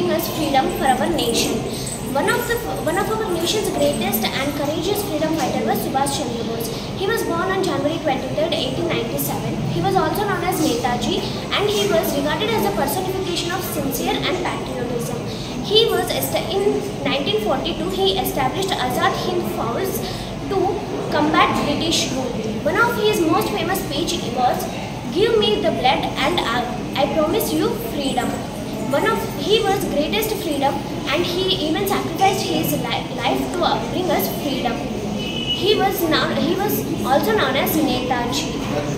bring us freedom for our nation. One of our nation's greatest and courageous freedom fighter was Subhash Chandra Bose. He was born on January 23, 1897. He was also known as Netaji, and he was regarded as a personification of sincere and patriotism. In 1942, he established Azad Hind Force to combat British rule. One of his most famous speech was, "Give me the blood and I promise you freedom." He was greatest freedom, and he even sacrificed his life to bring us freedom. He was also known as Netaji.